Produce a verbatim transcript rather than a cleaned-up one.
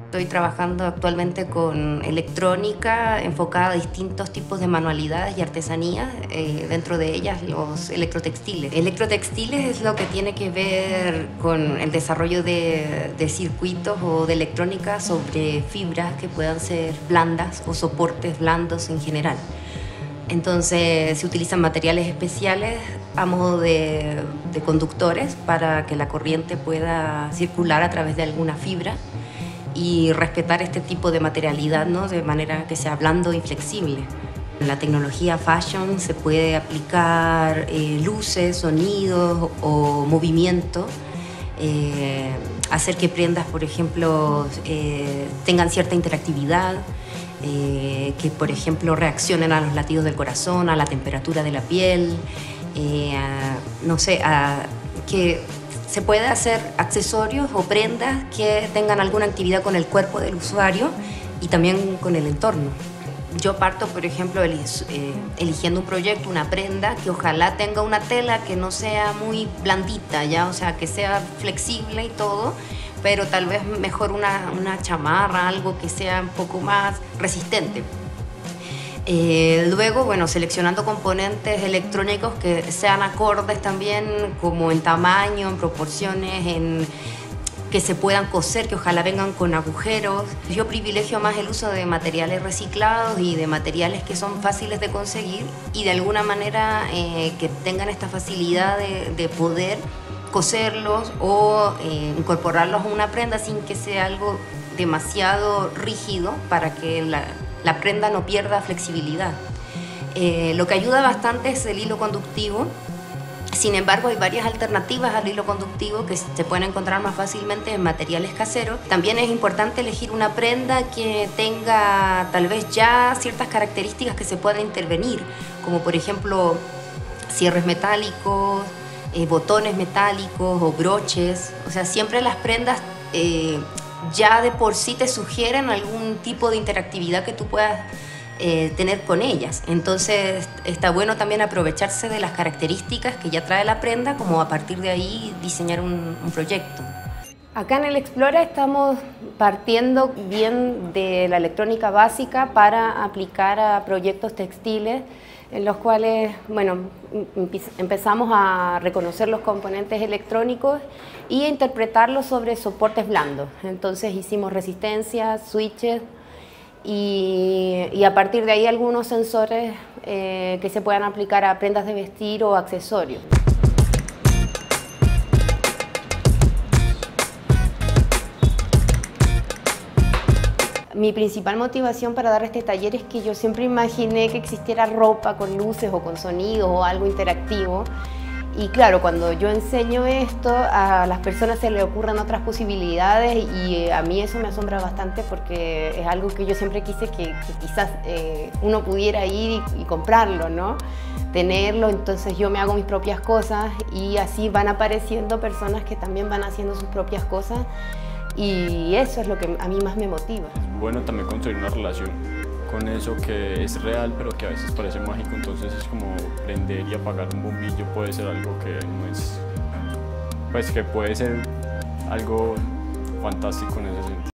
Estoy trabajando actualmente con electrónica enfocada a distintos tipos de manualidades y artesanías, eh, dentro de ellas los electrotextiles. Electrotextiles es lo que tiene que ver con el desarrollo de, de circuitos o de electrónica sobre fibras que puedan ser blandas o soportes blandos en general. Entonces se utilizan materiales especiales a modo de, de conductores para que la corriente pueda circular a través de alguna fibra y respetar este tipo de materialidad, ¿no? De manera que sea blando y flexible. En la tecnología fashion se puede aplicar eh, luces, sonidos o movimiento, eh, hacer que prendas, por ejemplo, eh, tengan cierta interactividad, eh, que, por ejemplo, reaccionen a los latidos del corazón, a la temperatura de la piel, eh, a, no sé, a, que se puede hacer accesorios o prendas que tengan alguna actividad con el cuerpo del usuario y también con el entorno. Yo parto, por ejemplo, eligiendo un proyecto, una prenda que ojalá tenga una tela que no sea muy blandita, ¿ya? O sea, que sea flexible y todo, pero tal vez mejor una, una chamarra, algo que sea un poco más resistente. Eh, luego, bueno, seleccionando componentes electrónicos que sean acordes también, como en tamaño, en proporciones, en que se puedan coser, que ojalá vengan con agujeros. Yo privilegio más el uso de materiales reciclados y de materiales que son fáciles de conseguir y de alguna manera eh, que tengan esta facilidad de, de poder coserlos o eh, incorporarlos a una prenda sin que sea algo demasiado rígido para que la la prenda no pierda flexibilidad. Eh, lo que ayuda bastante es el hilo conductivo. Sin embargo, hay varias alternativas al hilo conductivo que se pueden encontrar más fácilmente en materiales caseros. También es importante elegir una prenda que tenga tal vez ya ciertas características que se puedan intervenir, como por ejemplo cierres metálicos, eh, botones metálicos o broches. O sea, siempre las prendas eh, ya de por sí te sugieren algún tipo de interactividad que tú puedas eh, tener con ellas. Entonces está bueno también aprovecharse de las características que ya trae la prenda, como a partir de ahí diseñar un, un proyecto. Acá en el Explora estamos partiendo bien de la electrónica básica para aplicar a proyectos textiles en los cuales, bueno, empezamos a reconocer los componentes electrónicos y a interpretarlos sobre soportes blandos. Entonces hicimos resistencias, switches y, y a partir de ahí algunos sensores eh, que se puedan aplicar a prendas de vestir o accesorios. Mi principal motivación para dar este taller es que yo siempre imaginé que existiera ropa con luces o con sonidos o algo interactivo. Y claro, cuando yo enseño esto, a las personas se les ocurren otras posibilidades y a mí eso me asombra bastante porque es algo que yo siempre quise que, que quizás eh, uno pudiera ir y, y comprarlo, ¿no? Tenerlo, entonces yo me hago mis propias cosas y así van apareciendo personas que también van haciendo sus propias cosas. Y eso es lo que a mí más me motiva. Es bueno también construir una relación con eso que es real, pero que a veces parece mágico, entonces es como prender y apagar un bombillo puede ser algo que no es, pues que puede ser algo fantástico en ese sentido.